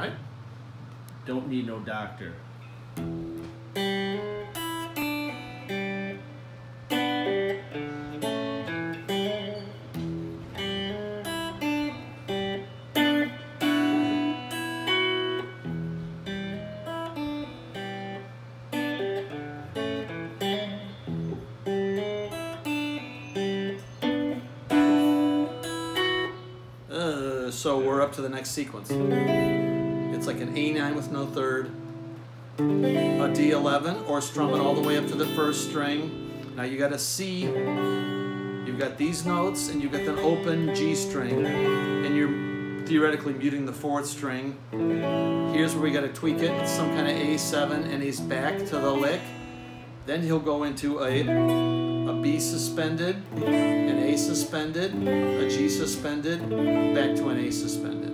right? Don't need no doctor. So we're up to the next sequence. It's like an A9 with no third, a D11, or strum it all the way up to the first string. Now you got a C, you've got these notes, and you've got the open G string, and you're theoretically muting the fourth string. Here's where we got to tweak it. It's some kind of A7, and he's back to the lick. Then he'll go into a B suspended, an A suspended, a G suspended, back to an A suspended.